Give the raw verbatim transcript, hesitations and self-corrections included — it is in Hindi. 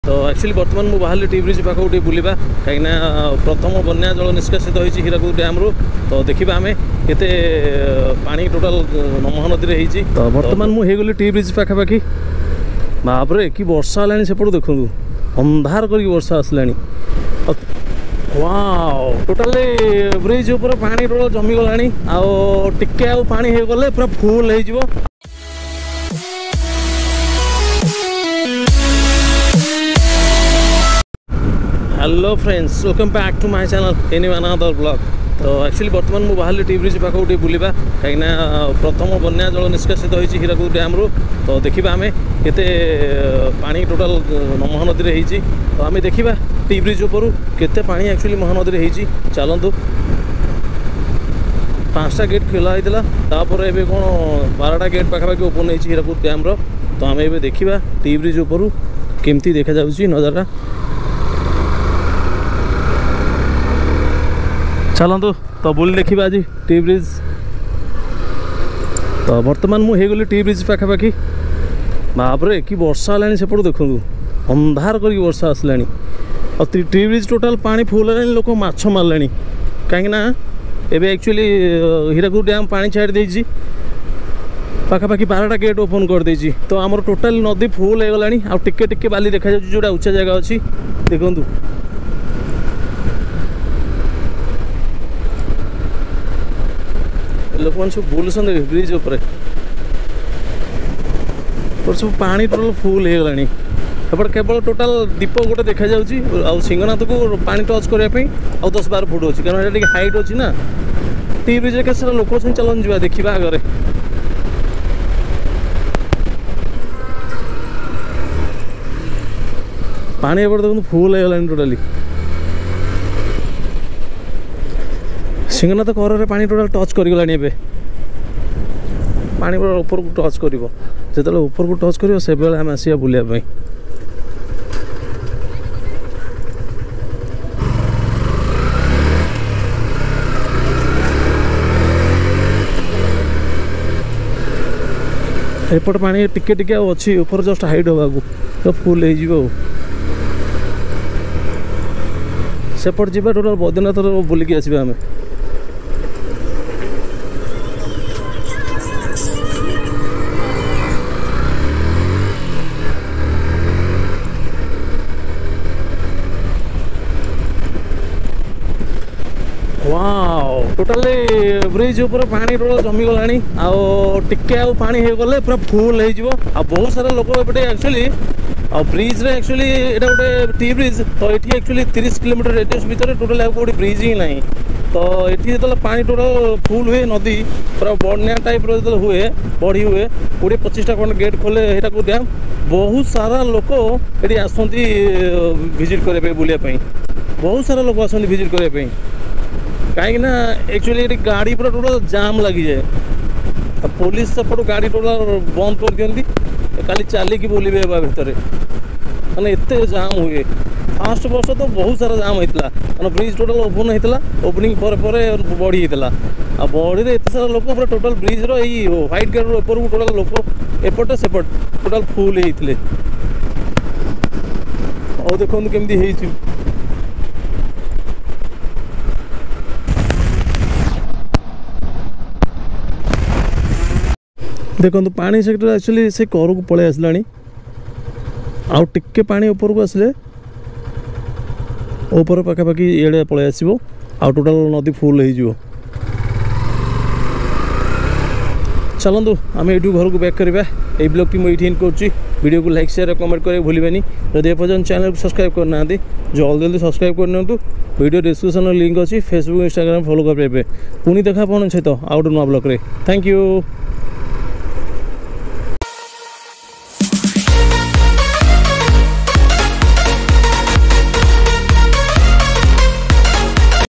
तो एक्चुअली बर्तमान मुझे बाहर टी ब्रिज पाखक टे बुलवा कहीं प्रथम बन्या जल निष्कासित होती हीराकुद डैम रु तो देखा आम केते पानी टोटाल महानदी में होती। तो बर्तमान मुझे गली टी ब्रिज पाखापाखि बापरे कि वर्षा है सेपट देखूँ अंधार कर वर्षा आसला वाओ टोटाली ब्रिज ऊपर पानी टोटाल जमीगला आके आ पानी हो गले पूरा फुल हो। Hello friends welcome back to my channel any another blog. तो एक्चुअली बर्तमान मुझे बाहर टी ब्रिज पाखक टे बुलवा कहीं प्रथम बन्या जल निष्कासित होती हीराकुद डैम रु तो देखा आम केते पानी टोटाल महानदी में होती। तो आम देखा टी ब्रिज ऊपर केते पानी एक्चुअली महानदी में होती। चलतु पांचटा गेट खोला होता एवं कौन बारटा गेट पाखापाखि ओपन होती हीराकुद डैम रो। तो आम ए देखा टी ब्रिज ऊपर केमती देखा जाउची नजारा। चलतु तो बुल देखा आज टी ब्रिज। तो बर्तमान मुझे गली टी ब्रिज पाखापाखि बापरे कि वर्षा है सेपट देखूँ अंधार कर वर्षा आसला टी ब्रिज टोटाल पानी फुल है लोक माछ मारे कहीं एवं एक्चुअली हीराकुद डैम पानी छाड़ी देती पाखापाखि बारटा गेट ओपन कर देती। तो आमर टोटाल नदी फुल हो गलानी आ टिके टिके बाली देखा जोटा उच्चा जगह अच्छी देखूँ लोक मैंने सब बुलूसन ब्रिज उपर सब पानी टोटाल फुल हो गलानी एपट केवल टोटाल दीप गोटे देखा जा सिंहनाथ को पानी टच करने दस बार फुट अच्छी कारण ये हाइट अच्छी ना टी ब्रिज के लोक अच्छे चलन जा देखा आगे पानी एपट देखो फुल हो गलानी टोटाली सिंहनाथ कर पानी टोटाल टच करगलानी एबे पानी पूरा ऊपर को टच कर जो ऊपर को टच कर से आम आसा बुलाया एपट पानी टिके टिके अच्छी ऊपर जस्ट हाइट होगा तो फुल हो सेपट जा टोटाल बद्रीनाथ बुलिकी आसबे आम। वाओ टोटाली ब्रिज ऊपर पानी टोटाल जमीगला आके आ पानी हो गले पूरा फुल हो बहुत सारा लोक एपटे एक्चुअली आ ब्रिज रे एक्चुअली एटा गोटे टी ब्रिज तो ये एक्चुअली तीस किलोमीटर रेडियस भितर टोटाल कोई ब्रिज ही ना तो ये जो पानी टोटाल फुल हुए नदी पूरा बन्या टाइप जो हुए बढ़ी हुए कोड़े पच्चीसटा खंड गेट खोले हीराकुद डैम बहुत सारा लोक ये आसती विजिट करने बुलायापी बहुत सारा लोक आसती विजिट करने कहीं एक्चुअली ये गाड़ी पूरा टोटाल जाम लगी जाए पुलिस सेपट गाड़ी टोटाल बंद कर दिखती खाली चलिकी बुलवे भितर मैंने एत जाम हुए फास्ट वर्ष तो बहुत सारा जाम होता है ब्रिज टोटाल ओपन होता ओपनिंग पर बढ़ी होता आ बढ़ी एत सारा लोक पूरा टोटाल ब्रिज रही व्हाइट गेट ऊपर को टोटाल लोक एपटे सेपट टोटाल फुल होते और देखो केमती देखो पानी सेक्टर एक्चुअली से कर को पलि आसला आउ टिके पानी ऊपर को आसले ऊपर पाखापाखि ये पलि आसो आउ टोटाल नदी फुल हो। चलतु आम ये घर को बैक करवा ये ब्लॉग की मुझे एंड करो लाइक शेयर कमेंट करें भूलें जब एपर्तन चैनल को सब्सक्राइब करना जल्दी जल्दी सब्सक्राइब करनी वीडियो डिस्क्रिप्शन लिंक अच्छी फेसबुक इंस्टाग्राम फॉलो कर पुणी देखा आपन सहित आउ गोटे नुआ ब्लॉग रे थैंक यू।